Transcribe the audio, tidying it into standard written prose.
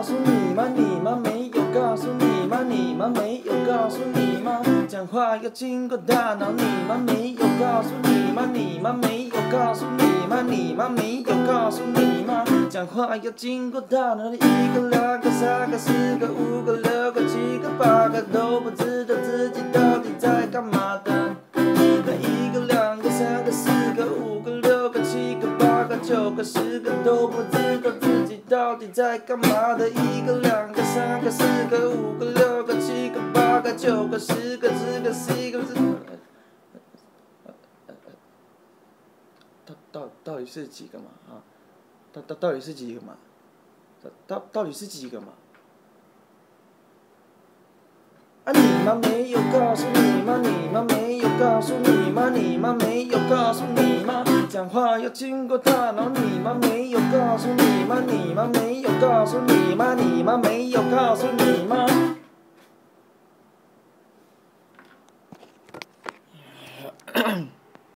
告诉你吗？你妈没有告诉你吗？你妈没有告诉你吗？讲话要经过大脑，你妈没有告诉你吗？你妈没有告诉你吗？你妈没有告诉你吗？讲话要经过大脑，一个、两个、三个、四个、五个、六个、七个、八个都不知道自己到底在干嘛的。一个、两个、三个、四个、五个、六个、七个、八个、九个、十个都不知道自己到底在干嘛的。一个、两个、三个、四个、五个、六个、七个、八个、九个、十个、11个。到底是几个嘛？啊，到底是几个嘛？到底是几个嘛？啊！你妈没有告诉你吗？你妈没有告诉你吗？你妈没有告诉你吗？讲话要经过大脑，你妈没有告诉你吗？你妈没有告诉你吗？你妈没有告诉你吗？